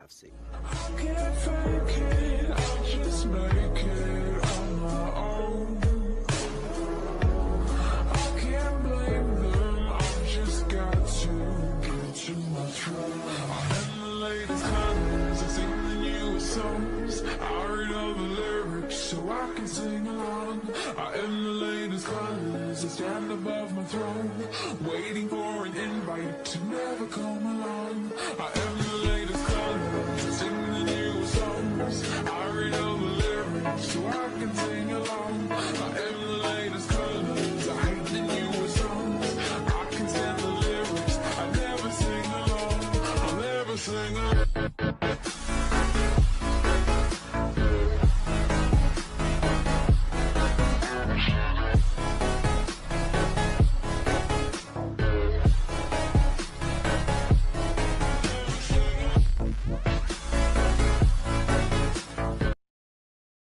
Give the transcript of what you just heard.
I've seen. I can't fake it, I'll just make it on my own. I can't blame them, I've just got to get to my throne. I am the latest colors, I sing the newest songs. I read all the lyrics so I can sing along. I am the latest colors, I stand above my throne, waiting for an invite to never come along. I am